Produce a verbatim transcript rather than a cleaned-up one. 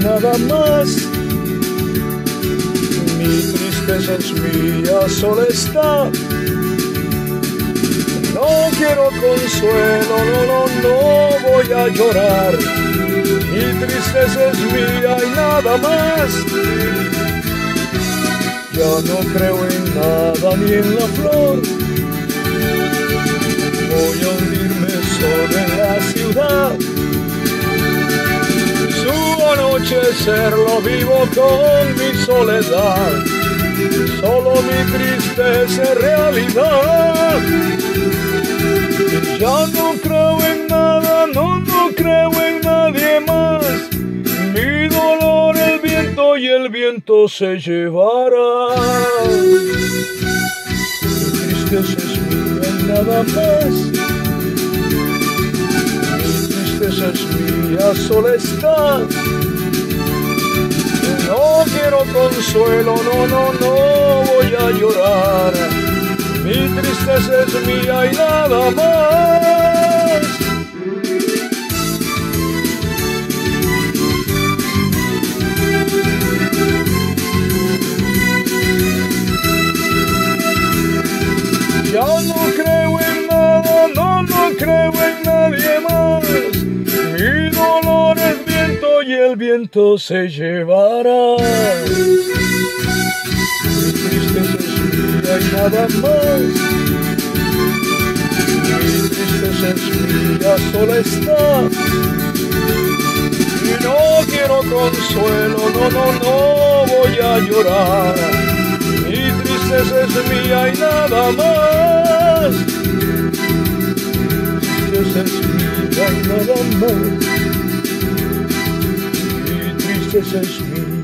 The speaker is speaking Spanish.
nada más. Mi tristeza es mía, sola está. No quiero consuelo, no, no, no voy a llorar. Mi tristeza es mía y nada más. Ya no creo en nada ni en la flor. Voy a hundirme solo en la ciudad. Su anochecer lo vivo con mi soledad. Solo mi tristeza es realidad. Ya no creo en nada, no, no creo en nadie más. Mi dolor el viento y el viento se llevará. Mi tristeza es mía y nada más. Mi tristeza es mía, sola está. No quiero consuelo, no, no, no voy a llorar. Mi tristeza es mía y nada más. Ya no creo en nada, no, no creo en nadie más. Mi dolor es viento y el viento se llevará. Mi tristeza es mía y nada más. Mi tristeza es mía, sola está. Y no quiero consuelo, no, no, no voy a llorar. Mi tristeza es mía y nada más. Mi tristeza es mía y nada más. Mi tristeza es mía.